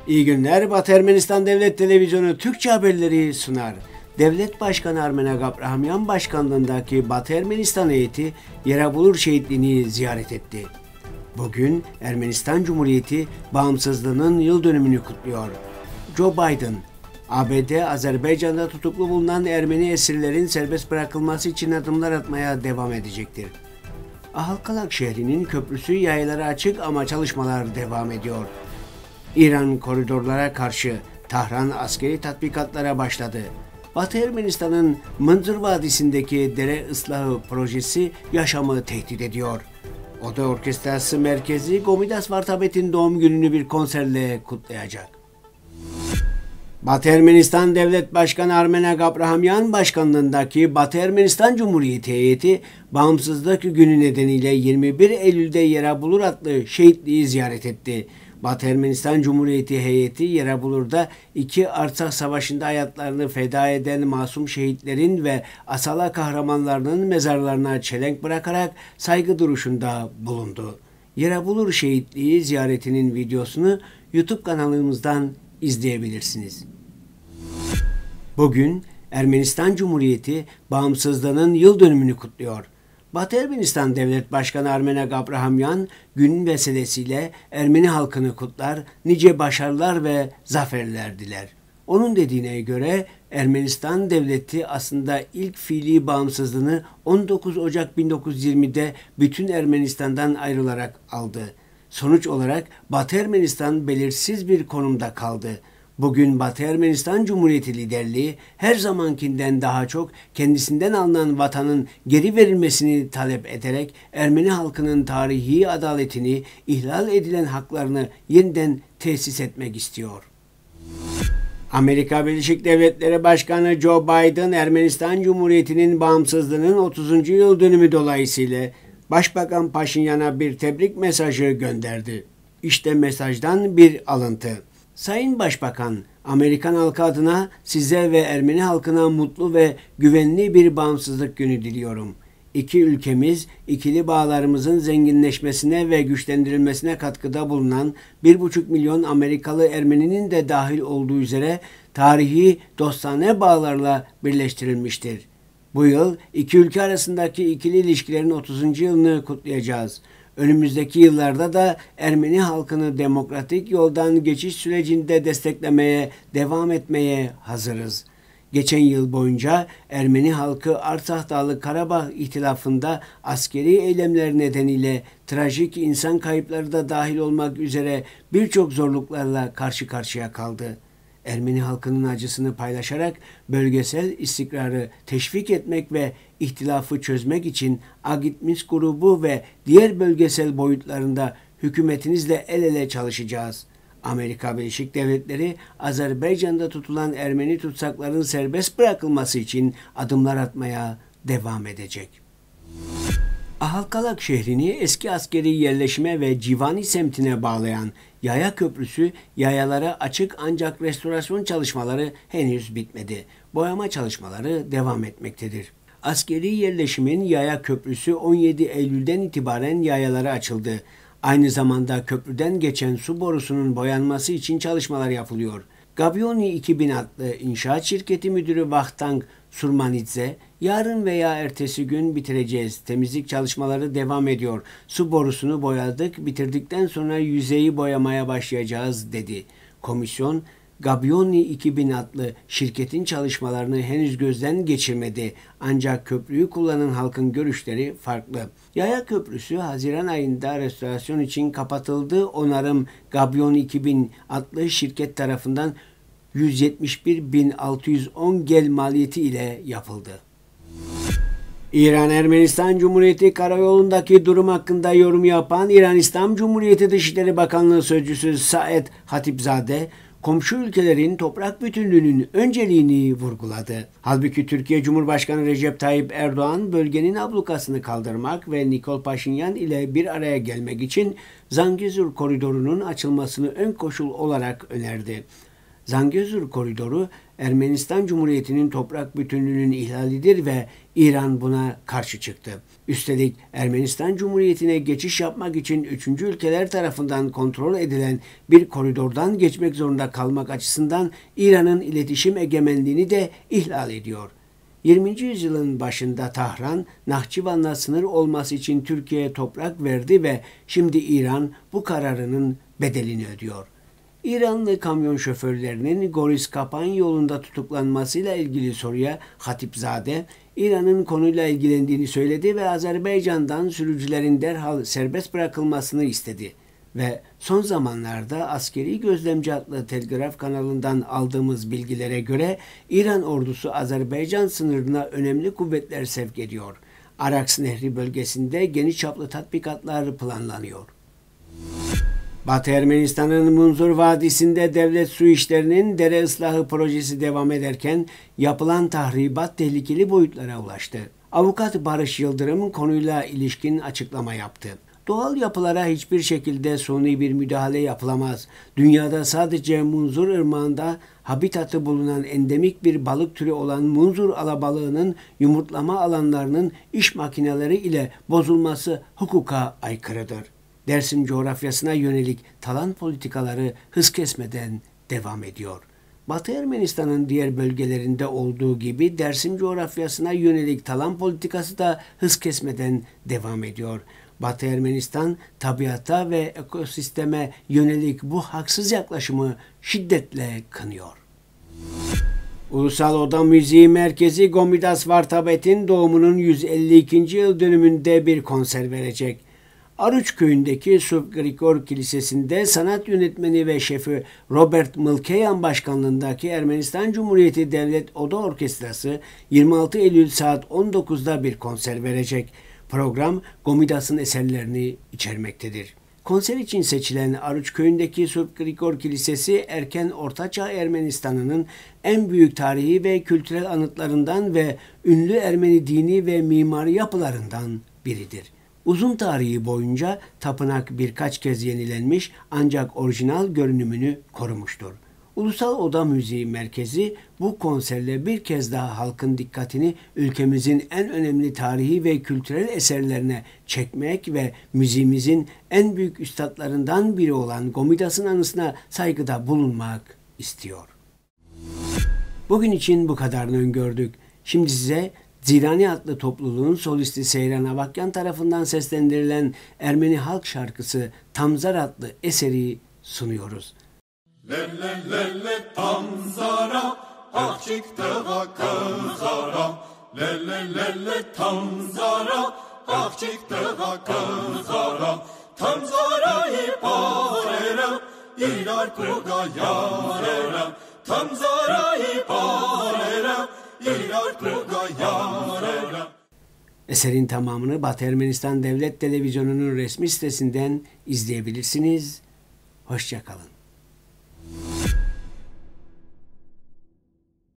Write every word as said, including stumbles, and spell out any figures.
İyi günler. Batı Ermenistan Devlet Televizyonu Türkçe haberleri sunar. Devlet Başkanı Armen Agabrahamyan başkanlığındaki Batı Ermenistan heyeti Yerebulur şehitliğini ziyaret etti. Bugün Ermenistan Cumhuriyeti bağımsızlığının yıl dönümünü kutluyor. Joe Biden, A B D, Azerbaycan'da tutuklu bulunan Ermeni esirlerin serbest bırakılması için adımlar atmaya devam edecektir. Ahalkalak şehrinin köprüsü yayalara açık ama çalışmalar devam ediyor. İran koridorlara karşı Tahran askeri tatbikatlara başladı. Batı Ermenistan'ın Mınzır Vadisi'ndeki dere ıslahı projesi yaşamı tehdit ediyor. Oda Orkestrası Merkezi Gomidas Vartabet'in doğum gününü bir konserle kutlayacak. Batı Ermenistan Devlet Başkanı Armen Agabrahamyan başkanlığındaki Batı Ermenistan Cumhuriyeti heyeti Bağımsızlık Günü nedeniyle yirmi bir Eylül'de Yerebulur adlı şehitliği ziyaret etti. Batı Ermenistan Cumhuriyeti heyeti Yerebulur'da iki Artsakh Savaşı'nda hayatlarını feda eden masum şehitlerin ve asala kahramanlarının mezarlarına çelenk bırakarak saygı duruşunda bulundu. Yerebulur şehitliği ziyaretinin videosunu YouTube kanalımızdan izleyebilirsiniz. Bugün Ermenistan Cumhuriyeti bağımsızlığının yıl dönümünü kutluyor. Batı Ermenistan Devlet Başkanı Armen Agabrahamyan gün vesilesiyle Ermeni halkını kutlar, nice başarılar ve zaferler diler. Onun dediğine göre Ermenistan Devleti aslında ilk fiili bağımsızlığını on dokuz Ocak bin dokuz yüz yirmi'de bütün Ermenistan'dan ayrılarak aldı. Sonuç olarak Batı Ermenistan belirsiz bir konumda kaldı. Bugün Batı Ermenistan Cumhuriyeti liderliği her zamankinden daha çok kendisinden alınan vatanın geri verilmesini talep ederek Ermeni halkının tarihi adaletini, ihlal edilen haklarını yeniden tesis etmek istiyor. Amerika Birleşik Devletleri Başkanı Joe Biden, Ermenistan Cumhuriyeti'nin bağımsızlığının otuzuncu yıl dönümü dolayısıyla Başbakan Paşinyan'a bir tebrik mesajı gönderdi. İşte mesajdan bir alıntı. Sayın Başbakan, Amerikan halkı adına size ve Ermeni halkına mutlu ve güvenli bir bağımsızlık günü diliyorum. İki ülkemiz, ikili bağlarımızın zenginleşmesine ve güçlendirilmesine katkıda bulunan bir buçuk milyon Amerikalı Ermeninin de dahil olduğu üzere tarihi dostane bağlarla birleştirilmiştir. Bu yıl iki ülke arasındaki ikili ilişkilerin otuzuncu yılını kutlayacağız. Önümüzdeki yıllarda da Ermeni halkını demokratik yoldan geçiş sürecinde desteklemeye devam etmeye hazırız. Geçen yıl boyunca Ermeni halkı Artsakh Dağlı Karabağ ihtilafında askeri eylemler nedeniyle trajik insan kayıpları da dahil olmak üzere birçok zorluklarla karşı karşıya kaldı. Ermeni halkının acısını paylaşarak bölgesel istikrarı teşvik etmek ve ihtilafı çözmek için Agitmis grubu ve diğer bölgesel boyutlarında hükümetinizle el ele çalışacağız. Amerika Birleşik Devletleri, Azerbaycan'da tutulan Ermeni tutsakların serbest bırakılması için adımlar atmaya devam edecek. Ahalkalak şehrini eski askeri yerleşime ve Civani semtine bağlayan Yaya Köprüsü yayalara açık ancak restorasyon çalışmaları henüz bitmedi. Boyama çalışmaları devam etmektedir. Askeri yerleşimin Yaya Köprüsü on yedi Eylül'den itibaren yayalara açıldı. Aynı zamanda köprüden geçen su borusunun boyanması için çalışmalar yapılıyor. Gabioni iki bin adlı inşaat şirketi müdürü Vakhtang Surmanidze, yarın veya ertesi gün bitireceğiz. Temizlik çalışmaları devam ediyor. Su borusunu boyadık, bitirdikten sonra yüzeyi boyamaya başlayacağız dedi. Komisyon, Gabioni iki bin adlı şirketin çalışmalarını henüz gözden geçirmedi. Ancak köprüyü kullanan halkın görüşleri farklı. Yaya Köprüsü Haziran ayında restorasyon için kapatıldı. Onarım Gabioni iki bin adlı şirket tarafından yüz yetmiş bir bin altı yüz on gel maliyeti ile yapıldı. İran-Ermenistan Cumhuriyeti karayolundaki durum hakkında yorum yapan İran İslam Cumhuriyeti Dışişleri Bakanlığı Sözcüsü Saed Hatipzade, komşu ülkelerin toprak bütünlüğünün önceliğini vurguladı. Halbuki Türkiye Cumhurbaşkanı Recep Tayyip Erdoğan bölgenin ablukasını kaldırmak ve Nikol Paşinyan ile bir araya gelmek için Zangezur koridorunun açılmasını ön koşul olarak önerdi. Zangezur Koridoru, Ermenistan Cumhuriyeti'nin toprak bütünlüğünün ihlalidir ve İran buna karşı çıktı. Üstelik Ermenistan Cumhuriyeti'ne geçiş yapmak için üçüncü ülkeler tarafından kontrol edilen bir koridordan geçmek zorunda kalmak açısından İran'ın iletişim egemenliğini de ihlal ediyor. yirminci yüzyılın başında Tahran, Nahçıvan'la sınır olması için Türkiye'ye toprak verdi ve şimdi İran bu kararının bedelini ödüyor. İranlı kamyon şoförlerinin Goris-Kapan yolunda tutuklanmasıyla ilgili soruya Hatipzade, İran'ın konuyla ilgilendiğini söyledi ve Azerbaycan'dan sürücülerin derhal serbest bırakılmasını istedi. Ve son zamanlarda Askeri Gözlemci adlı telgraf kanalından aldığımız bilgilere göre İran ordusu Azerbaycan sınırına önemli kuvvetler sevk ediyor. Araks Nehri bölgesinde geniş çaplı tatbikatlar planlanıyor. Batı Ermenistan'ın Munzur Vadisi'nde devlet su işlerinin dere ıslahı projesi devam ederken yapılan tahribat tehlikeli boyutlara ulaştı. Avukat Barış Yıldırım konuyla ilişkin açıklama yaptı. Doğal yapılara hiçbir şekilde suni bir müdahale yapılamaz. Dünyada sadece Munzur Irmağı'nda habitatı bulunan endemik bir balık türü olan Munzur alabalığının yumurtlama alanlarının iş makineleri ile bozulması hukuka aykırıdır. Dersim coğrafyasına yönelik talan politikaları hız kesmeden devam ediyor. Batı Ermenistan'ın diğer bölgelerinde olduğu gibi Dersim coğrafyasına yönelik talan politikası da hız kesmeden devam ediyor. Batı Ermenistan tabiata ve ekosisteme yönelik bu haksız yaklaşımı şiddetle kınıyor. Ulusal Oda Müziği Merkezi Gomidas Vartabet'in doğumunun yüz elli ikinci yıl dönümünde bir konser verecek. Arıç köyündeki Suf Grigor Kilisesi'nde sanat yönetmeni ve şefi Robert Mılkeyan başkanlığındaki Ermenistan Cumhuriyeti Devlet Oda Orkestrası yirmi altı Eylül saat on dokuzda bir konser verecek. Program Gomidas'ın eserlerini içermektedir. Konser için seçilen Arıç köyündeki Suf Grigor Kilisesi erken Ortaçağ Ermenistan'ının en büyük tarihi ve kültürel anıtlarından ve ünlü Ermeni dini ve mimari yapılarından biridir. Uzun tarihi boyunca tapınak birkaç kez yenilenmiş ancak orijinal görünümünü korumuştur. Ulusal Oda Müziği Merkezi bu konserle bir kez daha halkın dikkatini ülkemizin en önemli tarihi ve kültürel eserlerine çekmek ve müziğimizin en büyük üstadlarından biri olan Gomidas'ın anısına saygıda bulunmak istiyor. Bugün için bu kadarını öngördük. Şimdi size Zirani adlı topluluğun solisti Seyran Avakyan tarafından seslendirilen Ermeni halk şarkısı Tamzar adlı eseri sunuyoruz. Lele lele Tamzara, akçik teva kızara. Lele lele Tamzara, akçik teva kızara. Tamzara iparera, irar kuga yarera. Tamzara iparera, irar kuga yarera. Eserin tamamını Batı Ermenistan Devlet Televizyonu'nun resmi sitesinden izleyebilirsiniz. Hoşça kalın.